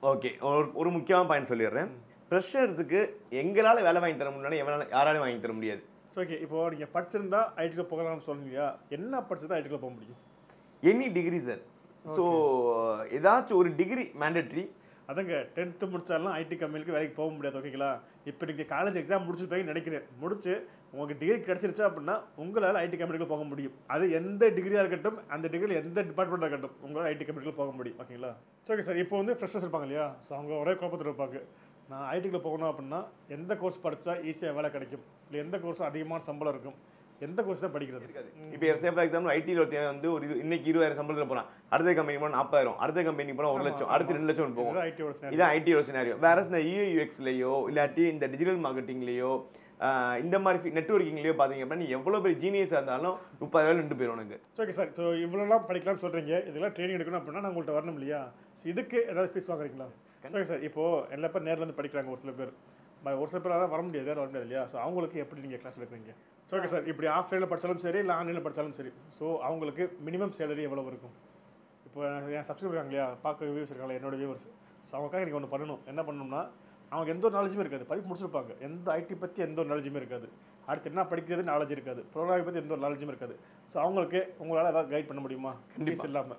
Okay, ஒரு முக்கியமான point சொல்லிடுறேன். ஃப்ரெஷர்ஸுக்கு எங்களால் வேலை வாங்கி தர முடியலன்னா எவனால யாராலையும் வாங்கி தர முடியாது. ஓகே, இப்போ நீங்கள் படிச்சிருந்தா ஐடியில் போகலாம்னு சொன்னீங்க. என்ன படிச்சதா ஐடியில் போக முடியும்? Any degree sir. ஸோ ஏதாச்சும் ஒரு டிகிரி மேண்டட்ரி. அதங்க 10th முடிச்சாலும் ஐடி கம்பெனிக்கு வேலைக்கு போக முடியாது. ஓகேங்களா? இப்போ நீங்கள் காலேஜ் எக்ஸாம் முடிச்சிருப்பீங்கன்னு நினைக்கிறேன். முடிச்சு உங்களுக்கு டிகிரி கிடச்சிருச்சா அப்படின்னா உங்களால் ஐடி கம்பெனிக்கு போக முடியும். அது எந்த டிகிரியாக இருக்கட்டும், அந்த டிகிரி எந்த டிபார்ட்மெண்ட்டாக இருக்கட்டும், உங்களால் ஐடி கம்பெனிக்கு போக முடியும். ஓகேங்களா? ஓகே சார், இப்போ வந்து ஃப்ரெஷர்ஸ் இருப்பாங்க இல்லையா? ஸோ அவங்க ஒரே குழப்பத்தில் இருப்பாங்க. நான் ஐடிக்குள்ளே போகணும் அப்படின்னா எந்த கோர்ஸ் படித்தா ஈஸியாக வேலை கிடைக்கும், இல்லை எந்த கோர்ஸ் அதிகமான சம்பளம் இருக்கும், எந்த கோர்ஸ் தான் படிக்கிறது? இப்போ ஃபார் எக்ஸாம்பிள் ஐடியில் ஒருத்தன் வந்து ஒரு இன்னைக்கு 20,000 சம்பளத்தில் போகிறான், அடுத்த கம்பெனி போனால் 40,000, அடுத்த கம்பெனி போனால் 1,00,000, அடுத்து 2,00,000 போகும். இதான் ஐடியோட சினாரியோ. வேற இந்த யூஎக்ஸ்லையோ இல்லாட்டி இந்த டிஜிட்டல் மார்க்கெட்டிங்லேயோ இந்த மாதிரி நெட்வொர்க்கிங்லேயோ பார்த்தீங்க அப்படின்னா நீ எவ்வளோ பெரிய ஜீனியஸாக இருந்தாலும் 30,000 நின்று போயிடும் உனக்கு. ஓகே சார், இப்போ இவ்வளோலாம் படிக்கலாம்னு சொல்கிறீங்க. இதெல்லாம் ட்ரைனிங் எடுக்கணும் அப்படின்னா நான் உங்கள்கிட்ட வரணும் இல்லையா? ஸோ இதுக்கு ஏதாவது ஃபீஸ் வாங்குறீங்களா? ஓகே சார், இப்போது எல்லா பேர் நேரில் வந்து படிக்கிறாங்க. ஒரு சில பேர் வர முடியாது, யாரும் வர முடியாது இல்லையா? ஸோ அவங்களுக்கு எப்படி நீங்கள் கிளாஸ் எடுக்கிறீங்க? ஓகே சார், இப்படி ஆஃப்லைனில் படித்தாலும் சரி, இல்லை ஆன்லைனில் படித்தாலும் சரி, ஸோ அவங்களுக்கு மினிமம் சேலரி எவ்வளோ இருக்கும்? இப்போ என் சப்ஸ்கிரைபர் இருக்காங்க இல்லையா, பார்க்க வியூவர்ஸ் இருக்காங்களா, என்னோட வியூவர்ஸ். ஸோ அவங்களுக்காக நீங்கள் ஒன்று பண்ணணும். என்ன பண்ணணும்னா, அவங்க எந்த ஒரு நாலேஜுமே இருக்காது, படிப்பு முடிச்சிருப்பாங்க, எந்த ஐடி பற்றி எந்த ஒரு நாலேஜுமே இருக்காது, அடுத்து என்ன படிக்கிறது நாலேஜ் இருக்காது, ப்ரோக்ராமிங் பற்றி எந்த ஒரு நாலேஜுமே இருக்காது. ஸோ அவங்களுக்கு உங்களால் ஏதாவது கைட் பண்ண முடியுமா? ஃபீஸ் இல்லாமல்.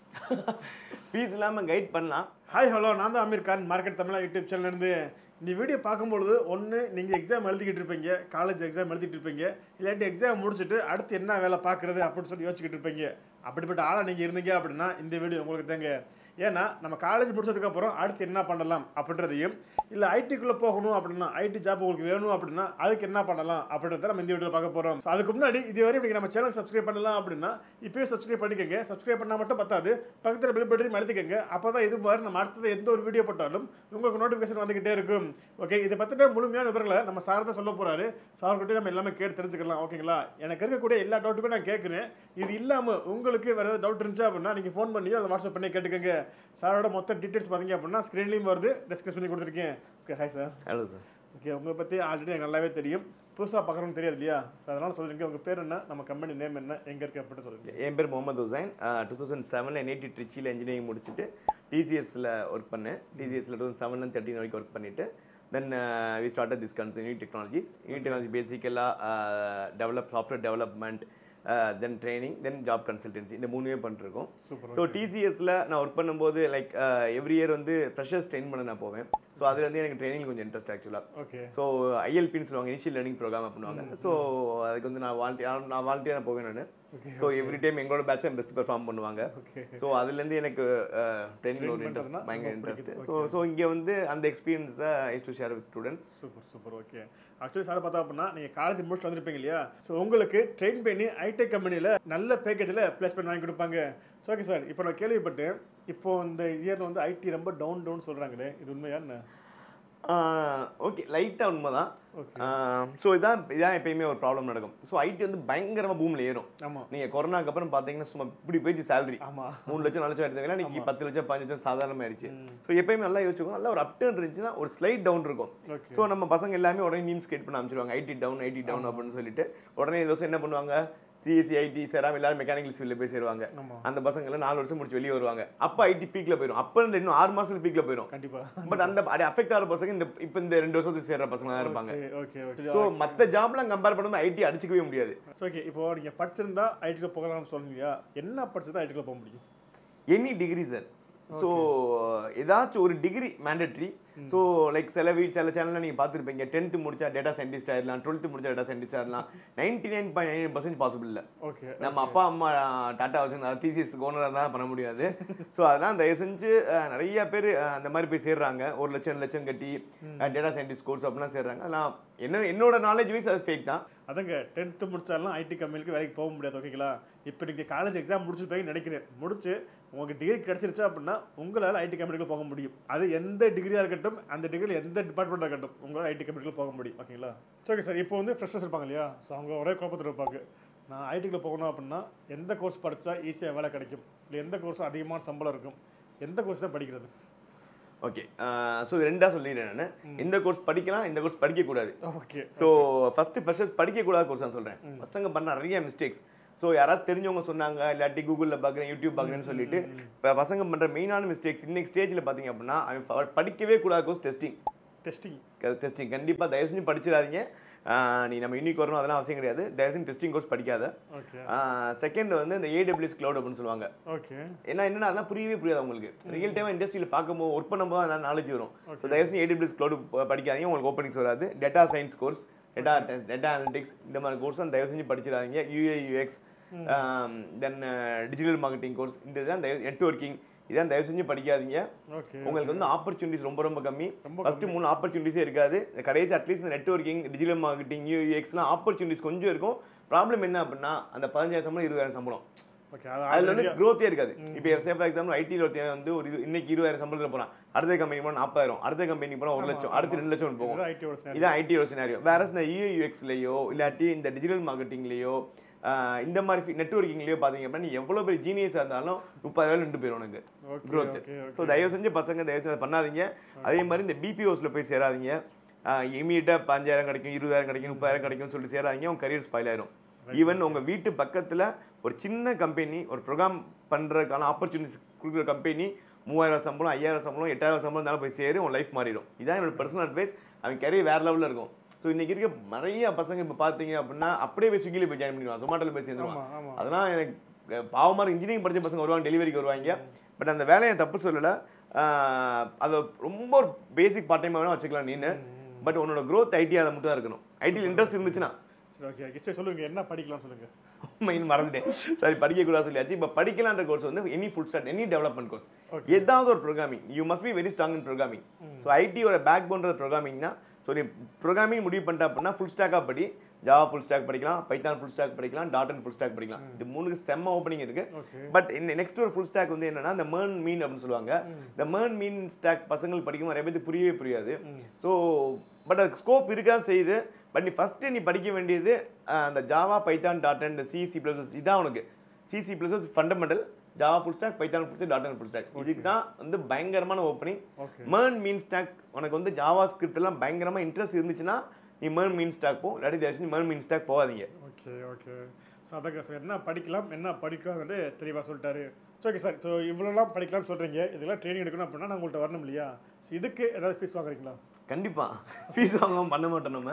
ஃபீஸ் இல்லாமல் கைட் பண்ணலாம். ஹாய் ஹலோ, நான் தான் அமீர் கான், மார்க்கெட் தமிழா யூடியூப் சேனல்லேருந்து. இந்த வீடியோ பார்க்கும்பொழுது ஒன்று நீங்கள் எக்ஸாம் எழுதிக்கிட்டு இருப்பீங்க, காலேஜ் எக்ஸாம் எழுதிட்டு இருப்பீங்க, இல்லாட்டி எக்ஸாம் முடிச்சுட்டு அடுத்து என்ன வேலை பார்க்குறது அப்படின்னு சொல்லி யோசிச்சுக்கிட்டு இருப்பீங்க. அப்படிப்பட்ட ஆளாக நீங்கள் இருந்தீங்க அப்படின்னா இந்த வீடியோ உங்களுக்கு தாங்க. ஏன்னா நம்ம காலேஜ் முடிச்சதுக்கப்புறம் அடுத்து என்ன பண்ணலாம் அப்படின்றதையும், இல்லை ஐடிக்குள்ளே போகணும் அப்படின்னா ஐடி ஜாப் உங்களுக்கு வேணும் அப்படின்னா அதுக்கு என்ன பண்ணலாம் அப்படின்றத நம்ம இந்த வீடியோவில் பார்க்க போகிறோம். ஸோ அதுக்கு முன்னாடி இதுவரை நீங்கள் நம்ம சேனல் சப்ஸ்கிரைப் பண்ணலாம் அப்படின்னா இப்போயே சப்ஸ்கிரைப் பண்ணிக்கோங்க. சப்ஸ்கிரைப் பண்ணால் மட்டும் பத்தாது, பக்கத்தில் பெல் பட்டனையும் அழுத்திக்கோங்க. அப்போ தான் இது மாதிரி நம்ம அடுத்தது எந்த ஒரு வீடியோ போட்டாலும் உங்களுக்கு நோட்டிஃபிகேஷன் வந்துக்கிட்டே இருக்கும். ஓகே, இதை பற்றின முழுமையான விவரங்களை நம்ம சார் தான் சொல்ல போகிறாரு. சார்கிட்டே நம்ம எல்லாமே கேட்டு தெரிஞ்சுக்கலாம். ஓகேங்களா? எனக்கு இருக்கக்கூடிய எல்லா டவுட்டுமே நான் கேட்குறேன். இது இல்லாமல் உங்களுக்கு வேறு ஏதாவது டவுட் இருந்துச்சு அப்படின்னா நீங்கள் ஃபோன் பண்ணியோ அதை வாட்ஸ்அப் பண்ணி கேட்டுக்கோங்க. சாரோட மொத்த டீட்டெயில்ஸ் பார்த்தீங்க அப்படின்னா ஸ்க்ரீன்லேயும் வருது, டிஸ்கஸ் பண்ணி கொடுத்துருக்கேன். Okay, hi sir. Hello sir. Okay, உங்களை பற்றி ஆல்ரெடி எனக்கு நல்லாவே தெரியும், புதுசாக பார்க்குறோன்னு தெரியாது இல்லையா? ஸோ அதனால் சொல்லுங்கள், உங்கள் பேர் என்ன, நம்ம கம்பெனி நேம் என்ன, எங்கே இருக்க அப்படின்னு சொல்லுங்கள். என் பேர் முகமது ஹுசைன். 2007 NIT ட்ரிச்சியில் இன்ஜினியரிங் முடிச்சுட்டு டிசிஎஸில் ஒர்க் பண்ணேன். டிசிஎஸில் 2007-13 வரைக்கும் ஒர்க் பண்ணிவிட்டு then we started this concern Unique Technologies. Unique Technology பேசிக்கலாக software development, then training, then job consultancy, இந்த மூணுமே பண்ணிருக்கோம். ஸோ டிசிஎஸில் நான் ஒர்க் பண்ணும்போது லைக் எவ்ரி இயர் வந்து ஃப்ரெஷர்ஸ் ட்ரெயின் பண்ண நான் போவேன். ஸோ அதில் வந்து எனக்கு ட்ரைனிங் கொஞ்சம் இன்ட்ரெஸ்ட் ஆக்சுவலாக. ஓகே, ஸோ ஐஎல்பின்னு சொல்லுவாங்க, இனிஷியல் லேர்னிங் ப்ரோக்ராம் பண்ணுவாங்க. ஸோ அதுக்கு வந்து நான் வாலண்டியராக போவேன் நான். ஸோ எவ்ரி டைம் எங்களோட பேட்ச் பெஸ்ட் பெர்ஃபார்ம் பண்ணுவாங்க. ஸோ அதுலேருந்து எனக்கு ட்ரைனிங் ஒரு இன்ட்ரெஸ்ட், பயங்கர இன்ட்ரெஸ்ட். ஸோ இங்கே வந்து அந்த எக்ஸ்பீரியன்ஸை is to share with students. Super. Okay, actually sir பார்த்தா அப்படின்னா நீங்கள் காலேஜ் முடிச்சுட்டு வந்திருப்பீங்க இல்லையா? ஸோ உங்களுக்கு ட்ரெயின் பண்ணி ஐடி கம்பெனியில் நல்ல பேக்கேஜில் பிளேஸ்மெண்ட் வாங்கி கொடுப்பாங்க. ஸோ ஓகே சார், இப்போ நான் கேள்விப்பட்டேன், இப்போ இந்த இயர் வந்து ஐடி ரொம்ப டவுன் சொல்கிறாங்களே, இது உண்மையா என்ன? ஓகே, லைட்டாக உண்மை தான். ஸோ இதான் எப்பயுமே ஒரு ப்ராப்ளம் நடக்கும். ஸோ ஐடி வந்து பயங்கரமாக பூமில் ஏறும். ஆமாம், நீங்கள் கொரோனாக்கு அப்புறம் பார்த்தீங்கன்னா சும்மா இப்படி போயிடுச்சு சேலரி. ஆமாம், 3 லட்சம் 4 லட்சம் எடுத்தீங்கன்னா நீங்கள் 10 லட்சம் 15 லட்சம் சாதாரணமாக ஆயிடுச்சு. ஸோ எப்பயுமே நல்லா யோசிச்சுக்கோங்க, நல்லா ஒரு அப்டர்ன் இருந்துச்சுன்னா ஒரு ஸ்லைட் டவுன் இருக்கும். ஸோ நம்ம பசங்க எல்லாமே உடனே மீம்ஸ் கிரியேட் பண்ண அமைச்சிருவாங்க, ஐடி டவுன் அப்படின்னு சொல்லிட்டு. உடனே இந்த வருஷம் என்ன பண்ணுவாங்க, சிஎஸ்சி ஐடி சேராம எல்லாரும் மெக்கானிக்கல் ஃபீல்டில் போய் சேருவாங்க. அந்த பசங்க எல்லாம் 4 வருஷம் முடிச்சு வெளியே வருவாங்க. அப்போ ஐடி பீக்ல போயிடும். அப்போ இன்னும் 6 மாசத்துல பீக்ல போயிடும் கண்டிப்பாக. பட் அந்த அஃபெக்ட் ஆகிற பசங்க இப்போ இந்த 2 வருஷத்துக்கு சேர்ற பசங்க தான் இருப்பாங்க. ஓகே, ஸோ மற்ற ஜாப்லாம் கம்பேர் பண்ணும்போது ஐடி அடிச்சிக்கவே முடியாது. ஓகே, இப்போ நீங்கள் படிச்சிருந்தா ஐடியில் போகலாம்னு சொன்னீங்க. என்ன படிச்சதா ஐடியில் போக முடியும்? Any degree sir. ஸோ ஏதாச்சும் ஒரு டிகிரி மேண்டட்ரி. ஸோ லைக் சில சேனலில் நீங்கள் பார்த்துருப்பீங்க, 10th முடிச்சா டேட்டா சயின்டிஸ்ட் ஆயிடலாம், 12th முடிச்சா டேட்டா சயின்டிஸ்ட் ஆயிடலாம். 99.9% பாசிபிள் இல்லை. ஓகே, நம்ம அப்பா அம்மா டாட்டா வச்சுருந்தா டிசிஎஸ் ஓனராக தான் பண்ண முடியாது. ஸோ அதெல்லாம் தயவு செஞ்சு நிறைய பேர் அந்த மாதிரி போய் சேர்றாங்க, 1 லட்சம் 2 லட்சம் கட்டி டேட்டா சயின்டிஸ்ட் கோர்ஸ் அப்படிலாம் சேர்றாங்க. அதெல்லாம் என்னோட நாலேஜ் வைஸ் அது ஃபேக் தான். அதங்க 10th முடிச்சாலும் ஐடி கம்பெனிக்கு வேலைக்கு போக முடியாது. ஓகேங்களா? இப்போ நீங்கள் காலேஜ் எக்ஸாம் முடிச்சிருப்பீங்கன்னு நினைக்கிறேன். முடிச்சு உங்களுக்கு டிகிரி கிடச்சிருச்சா அப்படின்னா உங்களால் ஐடி கம்பெனிக்கு போக முடியும். அது எந்த டிகிரியாக இருக்கட்டும், அந்த டிகிரி எந்த டிபார்ட்மெண்ட்டாக இருக்கட்டும், உங்களால் ஐடி கம்பெனிக்கு போக முடியும். ஓகேங்களா? ஓகே சார், இப்போ வந்து ஃப்ரெஷர்ஸ் இருப்பாங்க இல்லையா? ஸோ அவங்க ஒரே குழப்பத்தில் இருப்பாங்க. நான் ஐடிக்குள்ளே போகணும் அப்படின்னா எந்த கோர்ஸ் படித்தா ஈஸியாக வேலை கிடைக்கும், இல்லை எந்த கோர்ஸ் அதிகமான சம்பளம் இருக்கும், எந்த கோர்ஸ் தான் படிக்கிறது? ஓகே, ஸோ இது ரெண்டாக சொல்லிடுறேன் நான். இந்த கோர்ஸ் படிக்கலாம், இந்த கோர்ஸ் படிக்கக்கூடாது. ஓகே, ஸோ ஃபஸ்ட்டு ஃப்ரெஷர்ஸ் படிக்கக்கூடாத கோர்ஸ் நான் சொல்கிறேன். பசங்க பண்ண நிறைய மிஸ்டேக்ஸ். ஸோ யாராவது தெரிஞ்சவங்க சொன்னாங்க, இல்லாட்டி கூகுளில் பார்க்குறேன், யூடியூப் பார்க்குறேன்னு சொல்லிட்டு இப்போ பசங்க பண்ணுற மெயினான மிஸ்டேக்ஸ் இன்னைக்கு ஸ்டேஜில் பார்த்தீங்க அப்படின்னா, அவன் படிக்கவே கூடாது கோர்ஸ் டெஸ்டிங். கண்டிப்பாக தயவு செஞ்சு படிச்சிடாதீங்க. நீ நம்ம யூனிக் வரணும் அதெல்லாம் அவசியம் கிடையாது. தயவு செஞ்சு டெஸ்டிங் கோர்ஸ் படிக்காத. செகண்ட் வந்து இந்த AWS கிளவுட் அப்படின்னு சொல்லுவாங்க. என்னன்னா அதெல்லாம் புரியவே புரியாது உங்களுக்கு. ரியல் டைமாக இண்டஸ்ட்ரியில் பார்க்கும்போது ஒர்க் பண்ணும்போது அதெல்லாம் நாலேஜ் வரும். ஸோ தயவு செஞ்சு AWS கிளவுட் படிக்காதீங்க, உங்களுக்கு ஓப்பனிங்ஸ் வராது. Data science course, data analytics இந்த மாதிரி கோர்ஸ் தான் தயவு செஞ்சு படிச்சிடாதீங்க. UI/UX, then digital marketing course, இந்த இதுதான் நெட்வொர்க்கிங், இதான் தயவு செஞ்சு படிக்காதீங்க. உங்களுக்கு வந்து ஆப்பர்ச்சுனிட்டிஸ் ரொம்ப கம்மி. ஃபர்ஸ்ட் 3 ஆப்பர்ச்சுனிட்டிஸே இருக்காது. கடைசி அட்லீஸ்ட் இந்த நெட்வொர்க்கிங், டிஜிட்டல் மார்க்கெட்டிங், UX-லாம் ஆப்பர்ச்சுனிட்டிஸ் கொஞ்சம் இருக்கும். ப்ராப்ளம் என்ன அப்படின்னா அந்த 15,000 சம்பளம் 20,000 சம்பளம், அதுல வந்து க்ரோத்தே இருக்காது. இப்போ ஃபார் எக்ஸாம்பிள் ஐடியில் ஒருத்தன் வந்து ஒரு இன்னைக்கு 20,000 சம்பளத்தில் போகிறான், அடுத்த கம்பெனி போனால் 40,000, அடுத்த கம்பெனி போனால் 1 லட்சம், அடுத்து 2 லட்சம் போகும். இதான் ஐடியோட சினாரியோ. வேற இந்த UI/UX-லையோ இல்லாட்டி இந்த டிஜிட்டல் மார்க்கெட்டிங்லேயோ இந்த மாதிரி நெட்வொர்க்கிங்லேயோ பார்த்தீங்க அப்படின்னா நீ எவ்வளோ பெரிய ஜீனியஸாக இருந்தாலும் 30,000 நின்று போயிடும் உனக்கு க்ரோத். ஸோ தயவு செஞ்சு பசங்க தயவு செஞ்சு அதை பண்ணாதீங்க. அதே மாதிரி இந்த BPOஸில் போய் சேராதீங்க. இமீடியட்டாக 5,000 கிடைக்கும், 20,000 கிடைக்கும், 30,000 கிடைக்கும்னு சொல்லிட்டு சேராதீங்க. உங்கள் கரியர் ஸ்பாயில் ஆயிடும். ஈவன் உங்கள் வீட்டு பக்கத்தில் ஒரு சின்ன கம்பெனி ஒரு ப்ரோக்ராம் பண்ணுறதுக்கான ஆப்பர்ச்சுனிட்டிஸ் கொடுக்குற கம்பெனி 3,000 சம்பளம், 5,000 சம்பளம், 8,000 சம்பளம் இருந்தாலும் போய் சேரும், உன் லைஃப் மாறிடும். இதான் என்னோட பர்சனல் அட்வைஸ். அவன் கரியர் வேறு லெவலில் இருக்கும். ஸோ இன்றைக்கி இருக்க நிறைய பசங்க இப்போ பார்த்தீங்க அப்படின்னா அப்படியே போய் ஸ்விக்கியில் போய் ஜாயின் பண்ணிடுவான், ஜொமேட்டோவில் போய் சேர்ந்துருவான். அதெல்லாம் எனக்கு பாவமாக இன்ஜினியரிங் படித்த பசங்க வருவாங்க, டெலிவரிக்கு வருவாங்க. பட் அந்த வேலையை தப்பு சொல்லலை. அதை ரொம்ப ஒரு பேசிக் பார்ட் டைமாக வேணால் வச்சுக்கலாம் நீனு. பட் உன்னோட க்ரோத் ஐடி அதை மட்டும் தான் இருக்கணும். ஐடியில் இன்ட்ரெஸ்ட் இருந்துச்சுன்னா சொல்லுங்க என்ன படிக்கலாம் சொல்லுங்க. மெயின் மறந்துட்டேன், சரி படிக்கக்கூடாது சொல்லியாச்சு. இப்போ படிக்கலான்ற கோர்ஸ் வந்து any full stack, any development course, ஏதாவது ஒரு programming. You must be very strong in programming. So ஐடியோட பேக் போன்ற ப்ரோக்ராமிங்னா, ஸோ நீ ப்ரோக்ராமிங் முடிவு பண்ணிட்டா அப்படின்னா ஃபுல் ஸ்டாக்காக படி. ஜாவா ஃபுல் ஸ்டாக் படிக்கலாம், பைத்தான் ஃபுல் ஸ்டாக் படிக்கலாம், .NET ஃபுல் ஸ்டாக் படிக்கலாம். இது 3க்கு செம்ம ஓப்பனிங் இருக்கு. பட் நெக்ஸ்ட் ஒரு ஃபுல் ஸ்டாக் வந்து என்னன்னா இந்த MERN மீன் அப்படின்னு சொல்லுவாங்க. இந்த MERN மீன் ஸ்டாக் பசங்கள் படிக்கும் நிறைய பேருக்கு புரியவே புரியாது. ஸோ பட் அது ஸ்கோப் இருக்காது செய்யுது. பட் நீ ஃபஸ்ட்டு நீ படிக்க வேண்டியது அந்த ஜாவா, பைத்தான், .NET, இந்த C++, இதான் உனக்கு. C++ fundamental, Java full stack, Python full stack, .NET full stack, இதுக்கு தான் வந்து பயங்கரமான ஓப்பனிங். MERN மீன் ஸ்டாக் உனக்கு வந்து ஜாவா ஸ்கிரிப்ட் எல்லாம் பயங்கரமாக இன்ட்ரெஸ்ட் இருந்துச்சுன்னா நீ MERN மீன் ஸ்டாக் போ, இல்லாட்டி தயவுசெய்து MERN மீன் ஸ்டாக் போகாதீங்க. ஓகே ஸோ அதாங்க சார் என்ன படிக்கலாம் என்ன படிக்கலாம்னு தெளிவாக சொல்லிட்டாரு. ஓகே சார், ஸோ இவ்வளோலாம் படிக்கலாம்னு சொல்கிறீங்க. இதெல்லாம் ட்ரைனிங் எடுக்கணும் அப்படின்னா நான் உங்கள்கிட்ட வரணும் இல்லையா? ஸோ இதுக்கு ஏதாவது ஃபீஸ் வாங்குறீங்களா? கண்டிப்பாக ஃபீஸ் வாங்காமல் பண்ண மாட்டோம் நம்ம.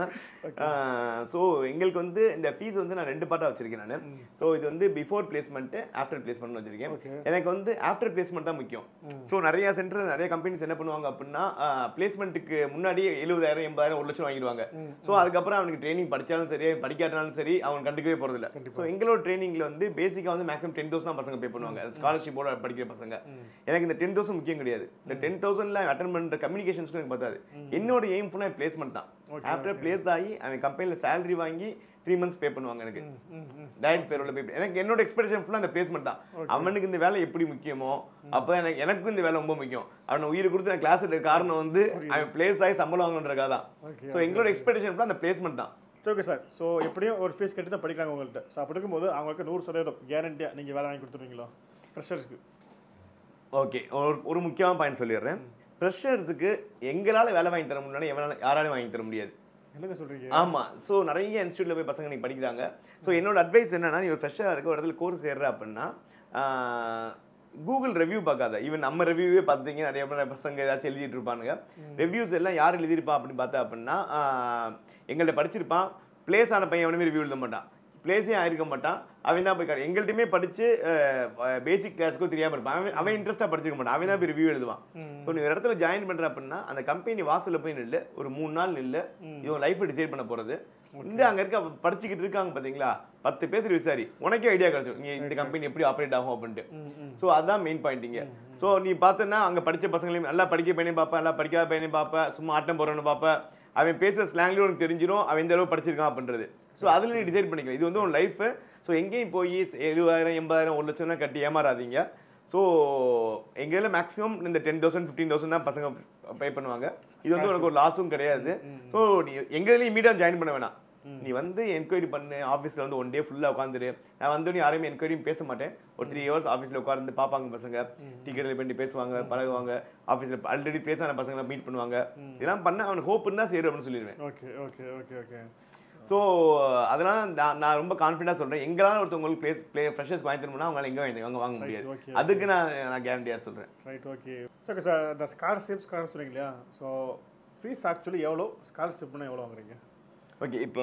ஸோ எங்களுக்கு வந்து இந்த ஃபீஸ் வந்து நான் 2 பார்ட்டாக வச்சுருக்கேன் நான். ஸோ இது வந்து பிஃபோர் பிளேஸ்மெண்ட்டு, ஆஃப்டர் பிளேஸ்மெண்ட் வச்சுருக்கேன். எனக்கு வந்து ஆஃப்டர் பிளேஸ்மெண்ட் தான் முக்கியம். ஸோ நிறைய சென்டர் நிறைய கம்பெனிஸ் என்ன பண்ணுவாங்க அப்படின்னா பிளேஸ்மெண்ட்டுக்கு முன்னாடியே 70,000, 80,000, 1 லட்சம் வாங்கிடுவாங்க. ஸோ அதுக்கப்புறம் அவனுக்கு ட்ரைனிங் படித்தாலும் சரி படிக்காட்டாலும் சரி அவன் கண்டுக்கவே போகிறதில்ல. ஸோ எங்களோட ட்ரைனிங்கில் வந்து பேசிக்காக வந்து மேக்ஸிமம் 10,000 தான் பசங்க பே பண்ணுவாங்க, ஸ்காலர்ஷிப்போட படிக்கிற பசங்க. எனக்கு இந்த 10,000 முக்கியம் கிடையாது. இந்த 10,000ல அட்டன் பண்ணுற கம்யூனிகேஷன்ஸ்க்கு எனக்கு பார்த்தாது. என்னோட எய்ம் ஃபுல்லாக பிளேஸ்மெண்ட் தான். ஆஃப்டர் பிளேஸ் ஆகி அவன் கம்பெனியில் சேலரி வாங்கி 3 months பே பண்ணுவாங்க எனக்கு டைரக்ட் பேரோட பே. எனக்கு என்னோட எக்ஸ்பெக்டேஷன் ஃபுல்லாக அந்த பிளேஸ்மெண்ட் தான். அவனுக்கு இந்த வேலை எப்படி முக்கியமோ அப்போ எனக்கும் இந்த வேலை ரொம்ப முக்கியம். அவனை உயிரை கொடுத்து நான் கிளாஸ் எடுக்க காரணம் வந்து அவன் பிளேஸ் ஆகி சம்பளம் வாங்கன்றக்காக தான். ஸோ எங்களோட எக்ஸ்பெக்டேஷன் ஃபுல்லாக அந்த பிளேஸ்மெண்ட் தான். ஓகே சார், ஸோ எப்படியும் ஒரு ஃபீஸ் கட்டி தான் படிக்கிறாங்க உங்கள்கிட்ட. ஸோ அப்படி இருக்கும்போது அவங்களுக்கு 100% கேரண்டியாக நீங்கள் வேலை வாங்கி கொடுத்துருவீங்களா ஃப்ரெஷர்ஸ்க்கு? ஓகே, ஒரு முக்கியமான பாயிண்ட் சொல்லிடுறேன். ஃப்ரெஷர்ஸுக்கு எங்களால் வேலை வாங்கி தர முடியல, யாராலையும் வாங்கி தர முடியாது. என்னங்க சொல்கிறீங்க? ஆமாம். ஸோ நிறைய இன்ஸ்டியூட்டில் போய் பசங்க நீங்கள் படிக்கிறாங்க. ஸோ என்னோட அட்வைஸ் என்னன்னா, நீ ஒரு ஃப்ரெஷராக இருக்க ஒரு இடத்துல கோர்ஸ் ஏறுற அப்படின்னா கூகுள் ரிவ்யூ பார்க்காத. ஈவன் நம்ம ரிவ்யூவே பார்த்தீங்க நிறைய பசங்க ஏதாச்சும் எழுதிட்டு இருப்பானுங்க. ரிவ்யூஸ் எல்லாம் யார் எழுதியிருப்பான் அப்படின்னு பார்த்தா அப்படின்னா எங்கள்கிட்ட படிச்சிருப்பான், பிளேஸ் ஆன பையன் எவனுமே ரிவ்யூ எழுத மாட்டான், பிளேஸே ஆயிருக்க மாட்டான். அவன் தான் போய் எங்கள்கிட்டயுமே படித்து பேசிக் கிளாஸுக்கும் தெரியாமல் இருப்பான். அவன் இன்ட்ரெஸ்ட்டாக படிச்சிருக்க மாட்டான், அவன் தான் போய் ரிவ்யூ எழுதுவான். ஸோ நீ ஒரு இடத்துல ஜாயின் பண்ணுற அப்படின்னா அந்த கம்பெனி வாசலில் போய் நில்லு, ஒரு 3 நாள் நில்லு. இவன் லைஃப்பை டிசைட் பண்ண போகிறது. இந்த அங்கே இருக்க படிச்சுக்கிட்டு இருக்காங்க பார்த்தீங்களா, 10 பேர் விசாரி, உனக்கே ஐடியா கிடைச்சிடும் நீ இந்த கம்பெனி எப்படி ஆப்ரேட் ஆகும் அப்படின்ட்டு. ஸோ அதுதான் மெயின் பாயிண்டிங்க. ஸோ நீ பார்த்தோன்னா அங்கே படித்த பசங்களையும் நல்லா படிக்க பையனையும் பார்ப்பேன், நல்லா படிக்காத பையனையும் பார்ப்பேன், சும்மா ஆட்டம் போகிறவனு பார்ப்பேன். அவன் பேசுகிற ஸ்லாங்லேயும் உனக்கு தெரிஞ்சிடும் அவன் எந்த அளவு படிச்சிருக்கான் அப்படின்றது. ஸோ அதில் நீ டிசைட் பண்ணிக்கலாம். இது வந்து உன் லைஃபு. ஸோ எங்கேயும் போய் 70,000, 80,000, 1 லட்சம்லாம் கட்டி ஏமாறாதீங்க. ஸோ எங்கேயும் மேக்ஸிமம் இந்த 10,000, 15,000 தான் பசங்க பே பண்ணுவாங்க. இது வந்து உனக்கு ஒரு லாஸும் கிடையாது. ஸோ நீ எங்கேயும் இமீடியட்டாக ஜாயின் பண்ண வேணாம். நீ வந்து என்கொயரி பண்ணு, ஆஃபீஸில் வந்து 1 day ஃபுல்லாக உட்காந்துரு. நான் வந்து யாரையுமே என்கொயரியும் பேச மாட்டேன். ஒரு 3 hours ஆஃபீஸில் உட்காந்து பார்ப்பாங்க பசங்க, டிக்கெட்டில் பண்ணி பேசுவாங்க, பழகுவாங்க, ஆஃபீஸில் ஆல்ரெடி பேசான பசங்களை மீட் பண்ணுவாங்க. இதெல்லாம் பண்ண அவனுக்கு ஹோப் இருந்தால் சரி அப்படின்னு சொல்லிடுவேன். Okay okay okay okay so அதனால நான் ரொம்ப கான்ஃபிடண்டாக சொல்கிறேன், எங்களால் ஒருத்தவங்களுக்கு ஃப்ரெஷர்ஸ் வாங்கி தரணும்னா அவங்களால எங்கே வாங்க முடியாது. அதுக்கு நான் கேரண்டியாக சொல்கிறேன். Right, okay. ஓகே சார், இந்த ஸ்காலர்ஷிப் சொன்னீங்க இல்லையா? ஸோ ஃபீஸ் ஆக்சுவலி எவ்வளோ, ஸ்காலர்ஷிப்னா எவ்வளோ வாங்குறீங்க? ஓகே, இப்போ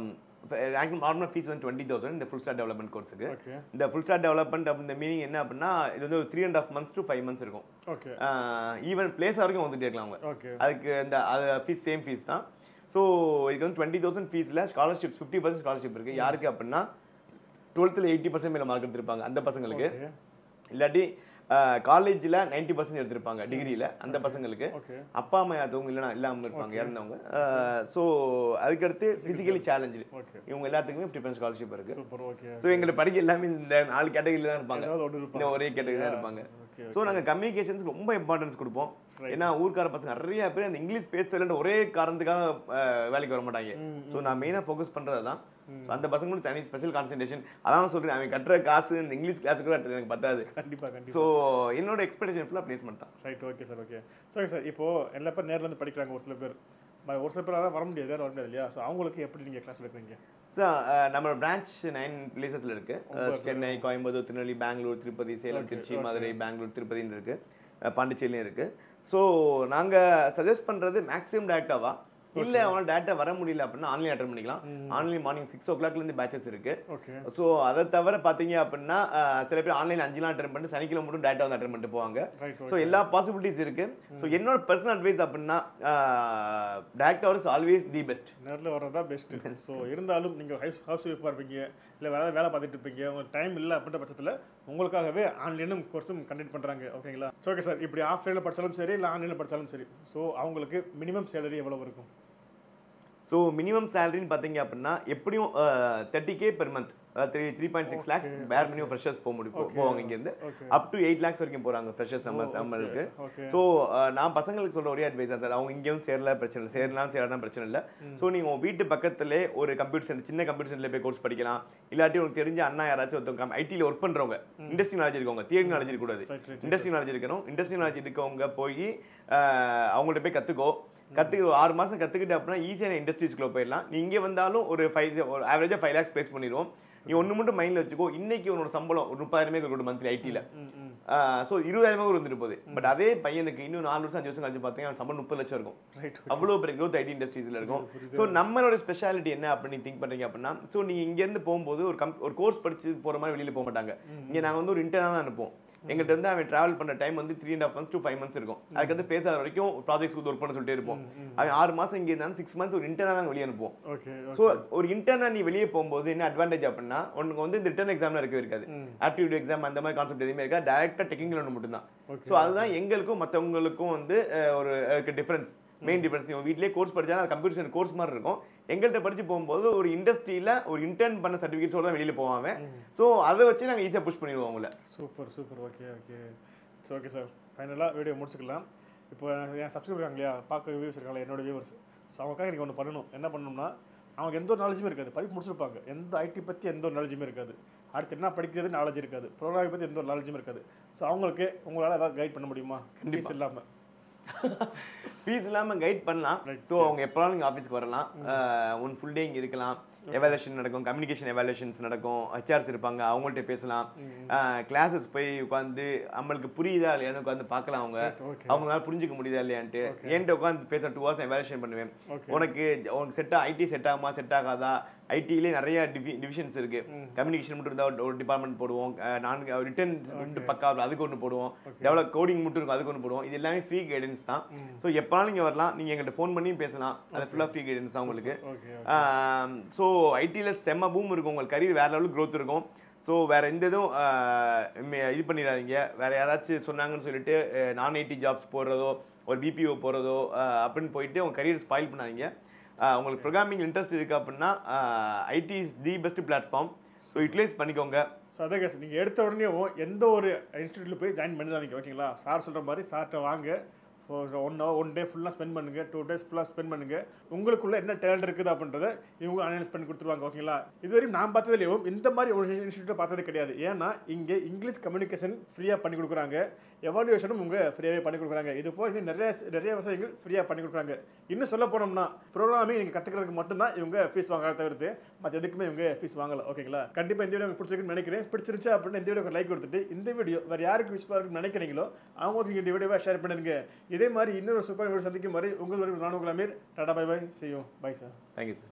நார்மல் ஃபீஸ் வந்து 20,000 இந்த ஃபுல் ஸ்டாக் டெவலப்மெண்ட் கோர்ஸுக்கு. இந்த ஃபுல் ஸ்டாக் டெவலப்மெண்ட் அப்படின்ற மீனிங் என்ன அப்படின்னா, இது வந்து 3.5 months to 5 months இருக்கும். ஓகே. ஈவன் பிளேஸ் வரைக்கும் வந்துட்டே இருக்கலாம் அவங்க. ஓகே. அதுக்கு இந்த ஃபீஸ் சேம் ஃபீஸ் தான். ஸோ இதுக்கு வந்து 20,000 ஃபீஸில் ஸ்காலர்ஷிப் 50% ஸ்காலர்ஷிப் இருக்குது. யாருக்கு அப்படின்னா 12th 80% மேலே மார்க் எடுத்திருப்பாங்க அந்த பசங்களுக்கு, இல்லாட்டி காலேஜில் 90% எடுத்திருப்பாங்க டிகிரியில் அந்த பசங்களுக்கு, அப்பா அம்மா யாத்தவங்க இல்லைனா இல்லாமல் இருப்பாங்க இறந்தவங்க. ஸோ அதுக்கடுத்து ஃபிசிக்கலி சேலஞ்சு இவங்க எல்லாத்துக்குமே 50% ஸ்காலர்ஷிப் இருக்குது. ஸோ எங்களை படிக்க எல்லாமே இந்த 4 கேட்டகரியில் தான் இருப்பாங்க, இந்த ஒரே கேட்டகரி தான் இருப்பாங்க. ஸோ நாங்கள் கம்யூனிகேஷன்ஸ்க்கு ரொம்ப இம்பார்ட்டன்ஸ் கொடுப்போம். ஏன்னா ஊர்க்கார பசங்க நிறைய பேர் அந்த இங்கிலீஷ் பேசுறதுல ஒரே காரணத்துக்காக வேலைக்கு வர மாட்டாங்க. ஸோ நான் மெயினாக ஃபோக்கஸ் பண்ணுறது தான். அந்த பசங்களுக்கு தனி ஸ்பெஷல் கான்சன்ட்ரேஷன். அதான் சொல்கிறேன், அவன் கட்டுற காசு இந்த இங்கிலீஷ் கிளாஸுக்கு எனக்கு பத்தாது. கண்டிப்பாக. ஸோ என்னோட எக்ஸ்பெக்டேஷன் ஃபுல்லாக பிளேஸ்மெண்ட் தான். Right, okay sir, okay. So sir, இப்போது எல்லா பேர் நேரில் வந்து படிக்கிறாங்க, ஒரு சில பேர் வர முடியாது, வர முடியாது இல்லையா? ஸோ அவங்களுக்கு எப்படி நீங்கள் கிளாஸ் எடுக்கிறீங்க? சார் நம்மளோட பிரான்ச் 9 பிளேசஸில் இருக்குது. சென்னை, கோயம்புத்தூர், திருநெல்வேலி, பெங்களூர், திருப்பதி, சேலம், திருச்சி, மதுரை, பெங்களூர், திருப்பதின்னு இருக்குது, பாண்டிச்சேரியும் இருக்குது. ஸோ நாங்கள் சஜஸ்ட் பண்ணுறது மேக்ஸிமம் டேரெக்டாவா, இல்லை அவனால் டேட்டா வர முடியல அப்படின்னா ஆன்லைன் அட்டன் பண்ணிக்கலாம். ஆன்லைன் மார்னிங் 6 o'clockலேருந்து பேச்சஸ் இருக்குது. ஸோ அதை தவிர பார்த்தீங்க அப்படின்னா சில பேர் ஆன்லைன் 5 நாள் அட்டன் பண்ணிட்டு சனிக்கிழமை மட்டும் டேட்டா வந்து அட்டன் பண்ணிட்டு போவாங்க. ஸோ எல்லா பாசிபிலிட்டிஸ் இருக்குது. ஸோ என்னோட பர்சனல் அட்வைஸ் அப்படின்னா டேரக்டா இஸ் ஆல்வேஸ் தி பெஸ்ட். நேரில் வர்றதா பெஸ்ட். ஸோ இருந்தாலும் நீங்கள் ஹவுஸ் ஒய்ஃபாக இருப்பீங்க, இல்லை வேலை பார்த்துட்டு இருப்பீங்க, உங்களுக்கு டைம் இல்லை அப்படின்ற பட்சத்தில் உங்களுக்காகவே ஆன்லைனும் கோர்ஸும் கண்டக்ட் பண்ணுறாங்க. ஓகேங்களா? ஓகே சார், இப்படி ஆஃப்லைனில் படித்தாலும் சரி இல்லை ஆன்லைனில் படித்தாலும் சரி, ஸோ அவங்களுக்கு மினிமம் சேலரி எவ்வளோ இருக்கும்? ஸோ மினிமம் சேலரின்னு பார்த்தீங்க அப்படின்னா எப்படியும் 30K per month, 3.6 lakhs பேர் மினிமம் ஃப்ரெஷர்ஸ் போவாங்க இங்கேருந்து. அப் டு 8 lakhs வரைக்கும் போகிறாங்க ஃப்ரெஷர்ஸ் நம்மளுக்கு. ஸோ நான் பசங்களுக்கு சொல்கிற ஒரே அட்வைஸ் தான் சார், அவங்க இங்கேயும் சேரல பிரச்சனை இல்லை, சேரலாம் பிரச்சனை இல்லை. ஸோ நீங்கள் உங்கள் வீட்டு பக்கத்துலேயே ஒரு கம்ப்யூட்டர் சென்டர், சின்ன கம்ப்யூட்டர் சென்டரில் போய் கோர்ஸ் படிக்கலாம். இல்லாட்டி உங்களுக்கு தெரிஞ்ச அண்ணா யாராச்சும் ஒருத்தவங்க ஐடியில் ஒர்க் பண்ணுறவங்க, இண்டஸ்ட்ரி நாலேஜ் இருக்கவங்க, தியரி நாலேஜ் இருக்கக்கூடாது, இண்டஸ்ட்ரி நாலேஜ் இருக்கணும். இண்டஸ்ட்ரி நாலேஜ் இருக்கவங்க போய் அவங்கள்ட்ட போய் கற்றுக்கோ. 6 மாதம் கற்றுக்கிட்டு அப்படின்னா ஈஸியான இண்டஸ்ட்ரீஸ்க்குள்ள போயிடலாம். நீ இங்கே வந்தாலும் ஒரு ஆவரேஜாக 5 lakhs ப்ளேஸ் பண்ணிடுவோம். நீ ஒன்று மட்டும் மைண்டில் வச்சுக்கோ, இன்னைக்கு உன்னோட சம்பளம் ஒரு 30,000 கொடுக்கும் மந்த்லி ஐடியில். ஸோ 20,000 வந்துட்டு போகுது. பட் அதே பையனுக்கு இன்னும் 4 வருஷம் 5 வருஷம் கழிச்சு பார்த்தீங்கன்னா சம்பளம் 30 லட்சம் இருக்கும். அவ்வளோ பெரிய க்ரோத் ஐடி இண்டஸ்ட்ரீஸில் இருக்கும். ஸோ நம்மளோட ஸ்பெஷாலிட்டி என்ன அப்படின்னு திங்க் பண்ணுறீங்க அப்படின்னா, ஸோ நீங்கள் இங்கேருந்து போகும்போது ஒரு கோர்ஸ் படிச்சு போகிற மாதிரி வெளியில் போக மாட்டாங்க. இங்கே நாங்கள் வந்து ஒரு இன்டர்னாக தான் அனுப்போம். எங்கள்கிட்ட வந்து அவன் ட்ராவல் பண்ணுற டைம் வந்து 3.5 months to 5 months இருக்கும். அதுக்கு பேசாத வரைக்கும் ப்ராஜெக்ட்ஸ் ஒர்க் பண்ண சொல்லிட்டே இருப்போம். அவன் 6 மாதம் இங்கே இருந்தாலும் 6 months ஒரு இன்டர்னா தான் வெளியே அனுப்புவோம். ஸோ ஒரு இன்டர்னா நீ வெளியே போகும்போது என்ன அட்வான்டேஜ் அப்படின்னா, உனக்கு வந்து இந்த ரிட்டன் எக்ஸாம்ல இருக்கவே இருக்காது, ஆப்டிடியூட் எக்ஸாம் அந்த மாதிரி கான்செப்ட் எதுவுமே இருக்கா, டேரக்டாக டெக்னிக்கல் ஒன்று மட்டும் தான். ஸோ அதுதான் எங்களுக்கும் மற்றவங்களுக்கும் வந்து ஒரு டிஃபரன்ஸ், மெயின் டிஃபரன்ஸ். நீங்கள் வீட்டிலேயே கோர்ஸ் படித்தாலும் அது கம்ப்யூட்டர் கோர்ஸ் மாதிரி இருக்கும். எங்கள்கிட்ட படித்து போகும்போது ஒரு இண்டஸ்ட்ரியில் ஒரு இன்டர்ன் பண்ண சர்டிஃபிகேட்ஸோட தான் வெளியில் போவாங்க. ஸோ அதை வச்சு நாங்கள் ஈஸியாக புஷ் பண்ணிடுவோம் அவங்கள. சூப்பர். ஓகே சார், ஃபைனலாக வீடியோ முடிச்சுக்கலாம். இப்போ என் சப்ஸ்கிரைபர் இருக்காங்க இல்லையா, பார்க்க வியூஸ் இருக்காங்களா, என்னோட வியூவர்ஸ். ஸோ அவங்களுக்காக நீங்கள் ஒன்று பண்ணணும். என்ன பண்ணணும்னா, அவங்க எந்த ஒரு நாலேஜுமே இருக்காது, படிப்பு முடிச்சிருப்பாங்க, எந்த ஐடி பற்றி எந்த ஒரு நாலேஜுமே இருக்காது, அடுத்து என்ன படிக்கிறது நாலேஜ் இருக்காது, ப்ரோக்ராமிங் பற்றி எந்த ஒரு நாலேஜுமே இருக்காது. ஸோ அவங்களுக்கு உங்களால் ஏதாவது கைட் பண்ண முடியுமா? கண்டிப்பாக இல்லாமல் ஃபீஸ் இல்லாமல் கைட் பண்ணலாம். ஸோ அவங்க எப்போனாலும் நீங்கள் ஆஃபீஸ்க்கு வரலாம், ஒன் ஃபுல் டே இங்கே இருக்கலாம். எவாலுவேஷன் நடக்கும், கம்யூனிகேஷன் எவாலுவேஷன்ஸ் நடக்கும், ஹெச்ஆர்ஸ் இருப்பாங்க, அவங்கள்ட்ட பேசலாம். கிளாஸஸ் போய் உட்காந்து நம்மளுக்கு புரியுதா இல்லையான்னு உட்காந்து பார்க்கலாம். அவங்களால புரிஞ்சுக்க முடியுதா இல்லையான்ட்டு என்கிட்ட உட்காந்து பேச 2 hours எவாலுவேஷன் பண்ணுவேன். உனக்கு ஐடி செட் ஆகுமா செட் ஆகாதா, ஐடியிலே நிறைய டிவிஷன்ஸ் இருக்கு. கம்யூனிகேஷன் மட்டும் இருந்தால் ஒரு டிபார்ட்மெண்ட் போடுவோம், ரிட்டன் பக்கா அதுக்கு ஒன்று போடுவோம், டெவலப் கோடிங் மட்டும் இருக்கும் அதுக்கு ஒன்று போடுவோம். இது எல்லாமே ஃப்ரீ கைடன்ஸ் தான். ஸோ எப்போனாலும் நீங்கள் வரலாம், நீங்கள் எங்கள்கிட்ட ஃபோன் பண்ணியும் பேசலாம், அது ஃபுல்லாக ஃப்ரீ கைடன்ஸ் தான் உங்களுக்கு. ஸோ ஐடியில் செம்ம பூம் இருக்கும், உங்களுக்கு கரியர் வேற லெவலுக்கு க்ரோத் இருக்கும். ஸோ வேறு எந்த இதுவும் இது பண்ணிடாதீங்க. வேறு யாராச்சும் சொன்னாங்கன்னு சொல்லிட்டு நான் ஐடி ஜாப்ஸ் போடுறதோ ஒரு பிபிஓ போகிறதோ அப்படின்னு போயிட்டு உங்கள் கரியர் ஸ்பாயில் பண்ணாதீங்க. உங்களுக்கு ப்ரோக்ராமிங் இன்ட்ரெஸ்ட் இருக்குது அப்படின்னா IT is the best platform. So utilize பண்ணிக்கோங்க. ஸோ அதே கேஸ் நீங்கள் எடுத்த உடனே எந்த ஒரு இன்ஸ்டியூட்டில் போய் ஜாயின் பண்ணிடாதீங்க. ஓகேங்களா? சார் சொல்கிற மாதிரி சார்கிட்ட வாங்க, ஒன் டே ஃபுல்லாக ஸ்பெண்ட் பண்ணுங்கள், 2 days ஃபுல்லாக ஸ்பெண்ட் பண்ணுங்கள். உங்களுக்குள்ள என்ன டேலண்ட் இருக்குது அப்படின்றத இவங்க அனலைஸ் பண்ணி கொடுத்துருவாங்க. ஓகேங்களா? இதுவரையும் நான் பார்த்ததுலேயும் இந்த மாதிரி ஒரு இன்ஸ்டியூட்டை பார்த்தது கிடையாது. ஏன்னா இங்கே இங்கிலீஷ் கம்யூனிகேஷன் ஃப்ரீயாக பண்ணி கொடுக்குறாங்க. எவாலுவேஷனும் உங்க ஃப்ரீயாகவே பண்ணி கொடுக்குறாங்க. இது போய் இன்னும் நிறைய விஷயங்கள் ஃப்ரீயாக பண்ணி கொடுக்குறாங்க. இன்னும் சொல்ல போனோம்னா ப்ரோக்ராமிங் நீங்கள் கற்றுக்கிறதுக்கு மட்டும்தான் இவங்க ஃபீஸ் வாங்குறத தவிர்த்து மற்ற எதுக்குமே இவங்க ஃபீஸ் வாங்கலை. ஓகேங்களா? கண்டிப்பாக இந்த வீடியோ உங்களுக்கு பிடிச்சிருக்குன்னு நினைக்கிறேன். பிடிச்சிருச்சு அப்படின்னு இந்த வீடியோக்கு லைக் கொடுத்துட்டு இந்த வீடியோ வேறு யாருக்கு யூஸ்ஃபுல்லாக இருக்குன்னு நினைக்கிறீங்களோ அவங்களுக்கு இந்த வீடியோவை ஷேர் பண்ணுங்க. இதே மாதிரி இன்னொரு சூப்பர் வீடியோ சந்திக்கும் வரை உங்கள் நானும் Aamir. Tata bye bye. See you. Bye sir. Thank you sir.